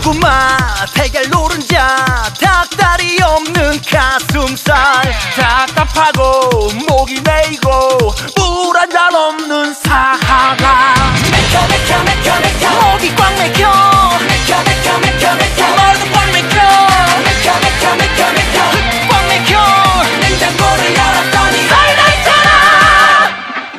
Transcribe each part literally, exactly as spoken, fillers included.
고구마 달걀 노른자 닭다리 없는 가슴살 답답하고 목이 메이고 물 한 잔 없는 사하라 맥혀 맥혀 맥혀 맥혀 목이 꽉 막혀 맥혀 맥혀 맥혀 맥혀 머리도 꽉 막혀 맥혀 맥혀 맥혀 맥혀 꽉 막혀 냉장고를 열었더니 사이다 있잖아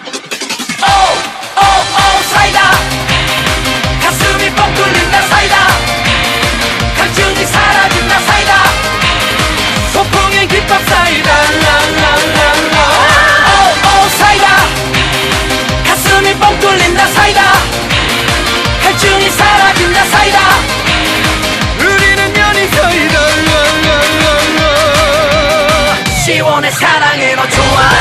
오오오 사이다 가슴이 뻥 뚫린다 사이다 갈증이 사라진다 사이다 소풍의 김밥 사이다 랄랄랄라 오오 사이다 가슴이 뻥 뚫린다 사이다 갈증이 사라진다 사이다 우리는 연인 사이다 랄랄랄라 시원해 사랑해 너 좋아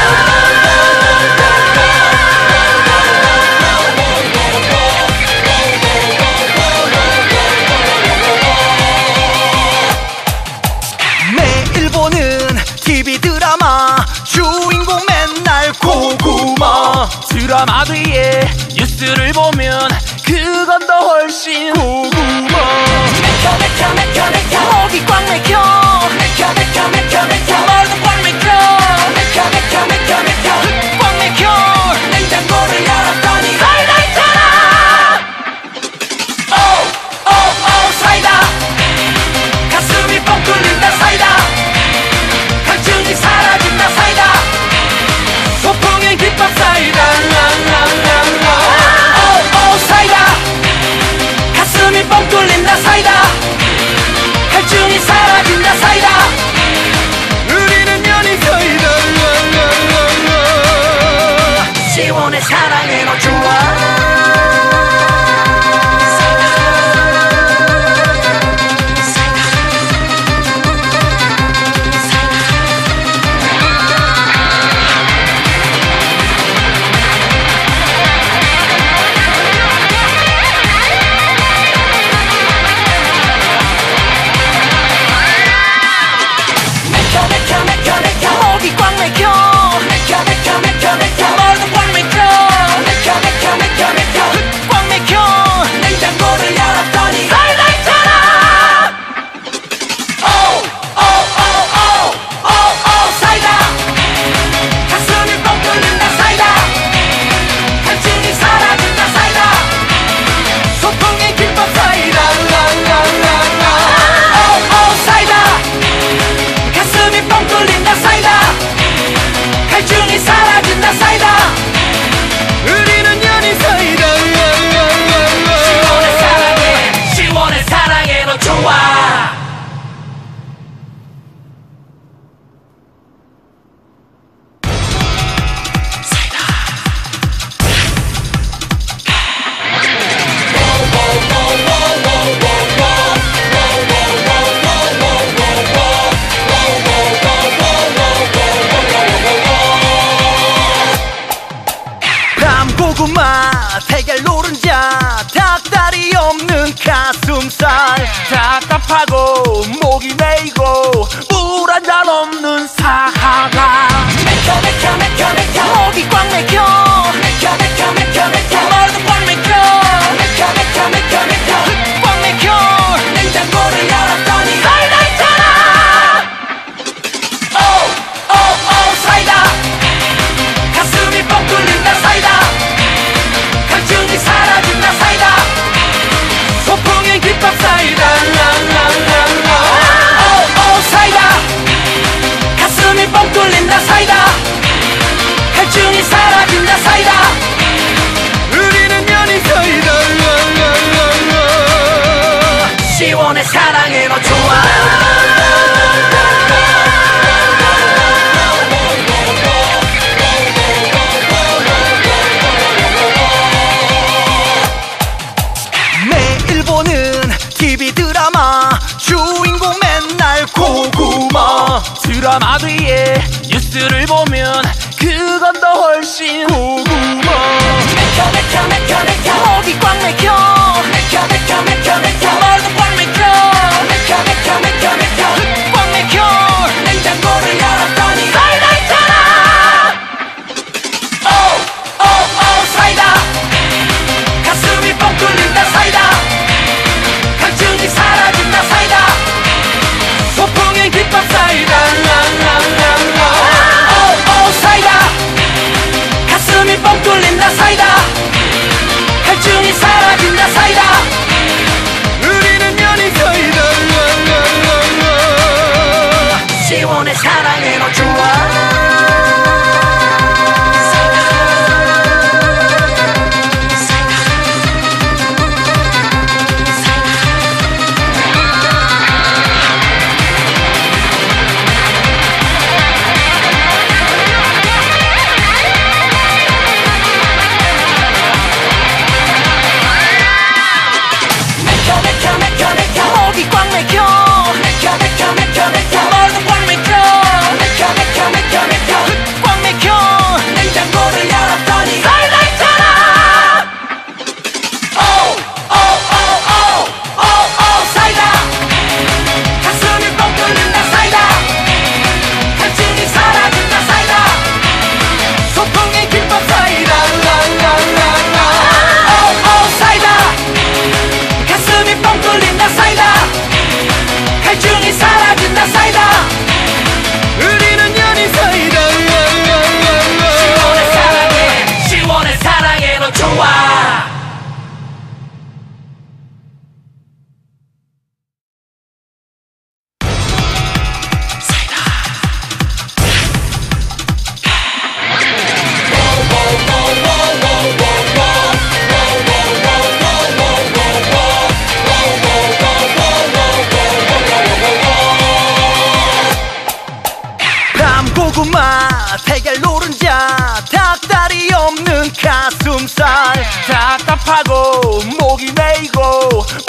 매일 보는 티비 드라마 주인공 맨날 고구마 드라마 뒤에 뉴스를 보면 그건 더 훨씬 고구마 맥혀 맥혀 맥혀 맥혀 목이 꽉 막혀 맥혀 맥혀 맥혀 맥혀 머리도 꽉 막혀 맥혀 맥혀 맥혀 맥혀 꽉 막혀 냉장고를 열었더니 사이다 있잖아 오오오 사이다 가슴이 뻥 뚫린다 사이다 갈증이 사라진다 사이다 소풍의 김밥 사이다 랄랄랄라 오오 사이다 가슴이 뻥 뚫린다 사이다 갈증이 사라진다 사이다 우리는 연인 사이다 랄랄랄라 시원해 사랑해 너 좋아 맥혀 맥혀 맥혀 맥혀 목이 꽉 막혀 맥혀 맥혀 맥혀 맥혀 머리도 꽉 막혀 맥혀 맥혀 맥혀 맥혀 꽉 막혀 냉장고를 열었더니 사이다 있잖아 오오오오오오 사이다 가슴이 뻥 뚫린다 사이다 갈증이 사라진다 사이다 소풍의 김밥 사이다 랄랄랄라 오오 사이다 가슴이 뻥 뚫린다 사이다 갈증이 사라진다 사이다 우리는 연인 사이다 랄랄랄라 시원해 사랑해 시원해 사랑해 너 좋아 밤고구마 달걀 노른자 닭다리 없는 가슴살 답답하고 목이 메이고 물 한 잔 없는 사하라 맥혀 맥혀 맥혀 맥혀 목이 꽉 막혀 맥혀 맥혀 맥혀 맥혀 머리도 꽉 막혀 맥혀 맥혀 맥혀 맥혀 꽉 막혀 냉장고를 열었더니 사이다 있잖아 오오오 사이다 고구마 드라마 뒤에 뉴스를 보면 그건 더 훨씬 고구마 맥혀 맥혀 맥혀 맥혀 목이 꽉 막혀 맥혀 맥혀 맥혀 맥혀 머리도 꽉 막혀 맥혀 맥혀 맥혀 맥혀 꽉 막혀 냉장고를 열었더니 사이다 있잖아 오오오 사이다 가슴이 뻥 뚫린다 사이다 갈증이 살아 가슴살 답답하고 목이 메이고